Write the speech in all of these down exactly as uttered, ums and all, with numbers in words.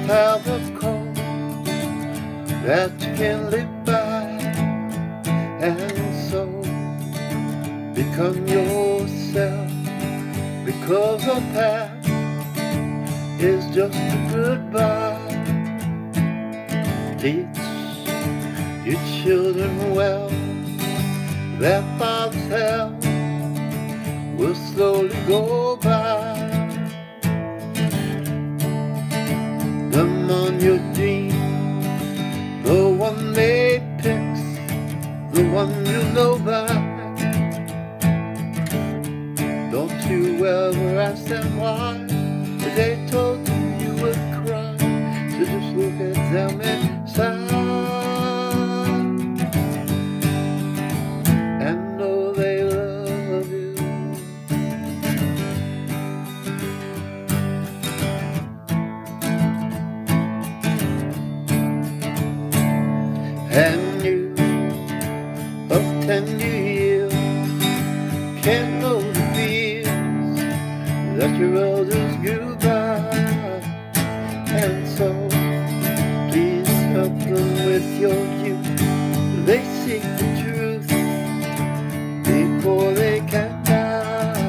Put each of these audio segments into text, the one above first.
have a code that you can live by, and so become yourself, because the past is just a goodbye. Teach your children well, their father's hell will slowly go by. Them on your dream, the one they picks, the one you know by. Don't you ever ask them why they told you you would cry. So just look at them inside and know they love you. And you of tender years can't know the fears that your elders grew by, and so please help them with your youth. They seek the truth before they can die.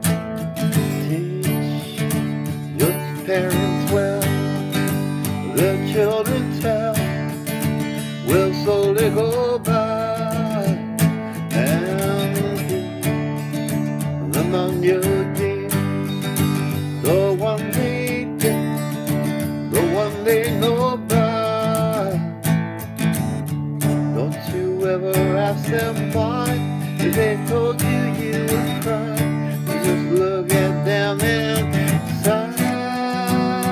Teach your parents well, their children tell will slowly go by, and keep them on your dreams, the one they did, the one they know by. Don't you ever ask them why they told you you would cry. You just look at them inside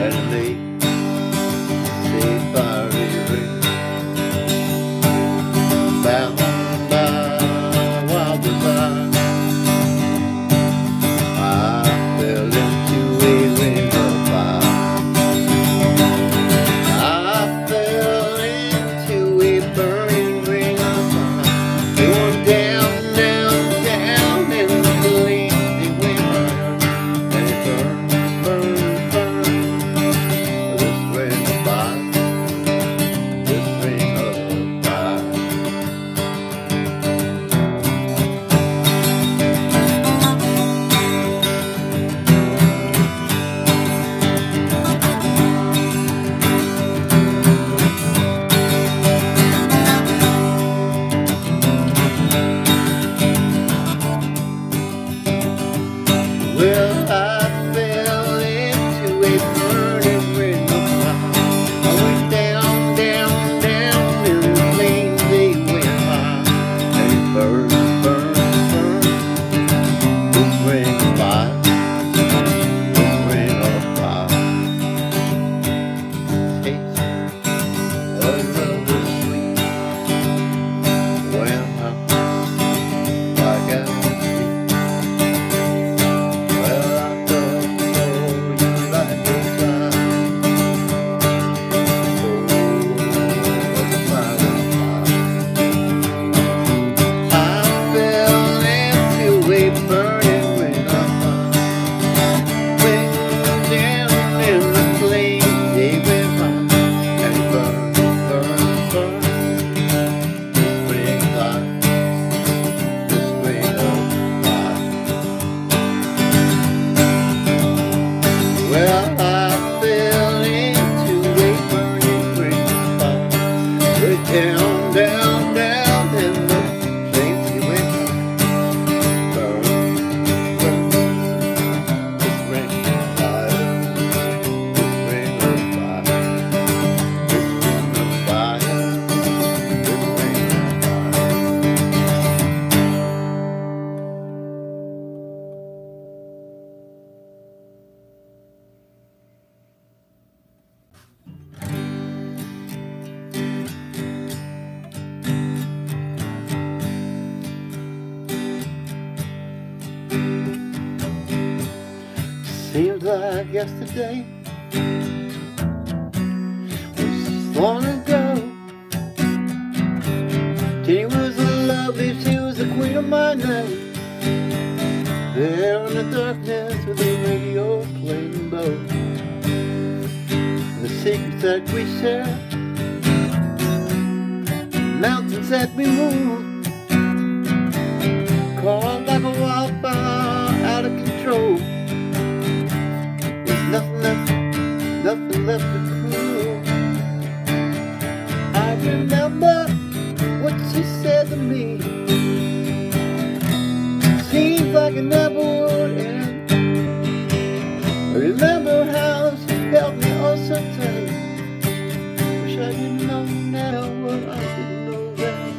Finally, saved by river, bound by wild desire. I fell into a ring of fire. I fell into a burning ring of fire. They went down, down, down, and the flames they went higher, and it burned, burned, burned. This ring of fire, this ring of fire. Well, I fell into a burning ring of fire. I went down, down, down, and the flames they went high, and it burned, burned, burned. This ring of fire, this ring of fire. Taste of love is sweet when I like I Well, I fell into a burning ring of fire. Went down, down, down, and the flames they went high. Burn, burn. This ring of fire, this ring of fire, this ring of fire, this ring of fire. Seems like yesterday was long ago. Jenny was lovely, she was the queen of my night. There in the darkness with the radio playing low, and the secrets that we share, mountains that we move, caught like a wildfire out of control. Nothing left, nothing left to prove. I remember what she said to me. Seems like it never would end. I remember how she held me oh so tight. Wish I didn't know now what I didn't know then.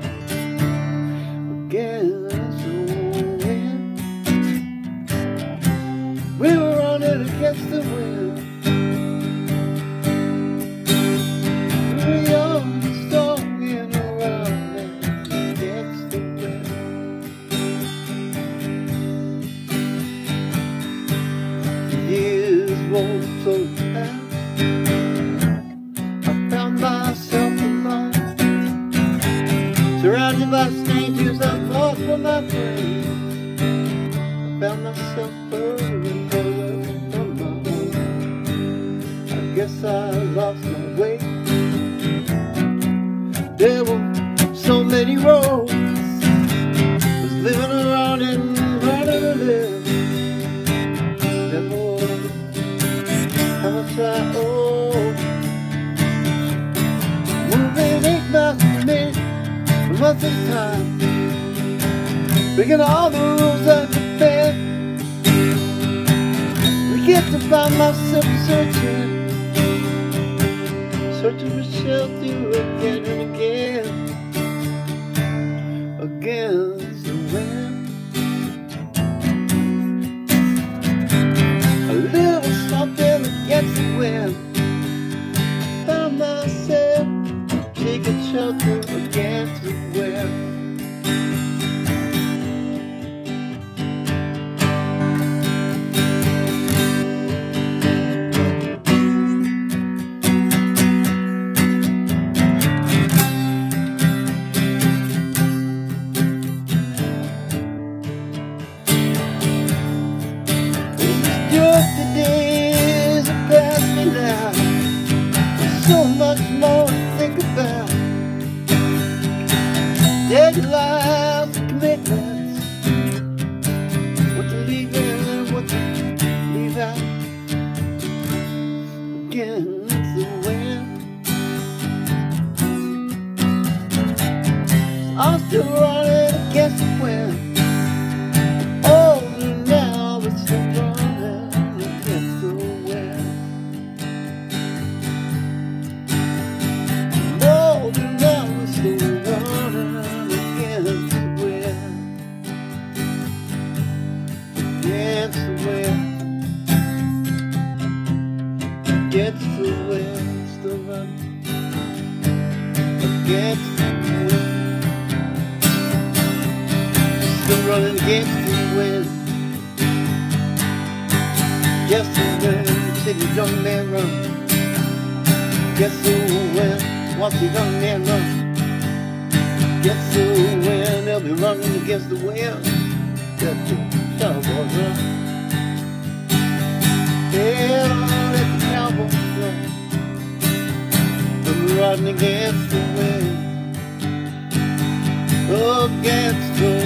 Against the wind, we were running against the wind. We were young and strong and around against the wind. The years rolled so fast, I found myself alone, surrounded by strangers I thought were my friends. I found myself burning from my home. I guess I lost my way. There were so many roads, was living around and running to live. Never wondered how much I owe. Moving eight miles a minute for months at a time, breaking all the rules of the bed. Get to find myself searching, searching for shelter again and again, against the wind. A little something against the wind. against the wind. I'm still running against the wind. Oh, now it's still running against the wind. Oh, now it's still running against the wind. Against the wind. Against the wind, still running against the wind. Still running against the wind. Against the wind, said the young man run. Against the wind, watch the young man run. Against the wind, they'll be running against the wind. Let the cowboys run. Yeah, let the cowboys run. They'll be running against the wind. Against the